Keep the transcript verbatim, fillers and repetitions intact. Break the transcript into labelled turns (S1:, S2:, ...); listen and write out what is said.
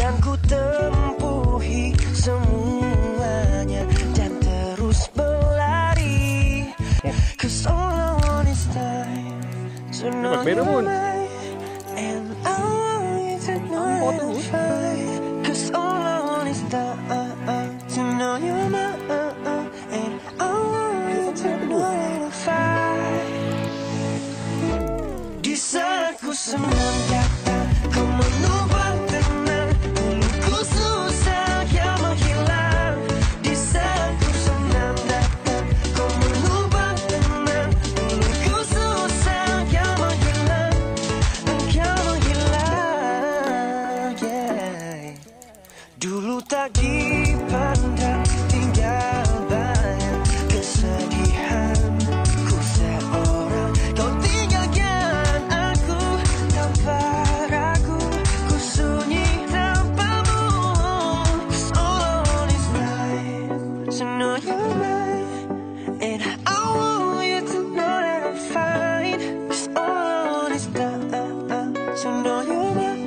S1: akan ku tempuhi semuanya dan terus berlari. Cause all I want is time to know you're mine, and I want you to know that I'm fine. Cause all I want is time to know you're mine, and I want you to know that I'm fine. Di saat ku senang datang, kau menumpang tenang, dulu susah yang menghilang. Di saat ku senang datang, kau menumpang tenang, dulu susah yang menghilang, engkau menghilang, yeah. Dulu tak dipandang, tinggal bayang kesedihan ku seorang. Kau tinggalkan aku tanpa ragu, ku sunyi tanpamu. Cause all I want is time to know you're mine, and I want you to know that I'm fine. Cause all I want is time to know you're mine.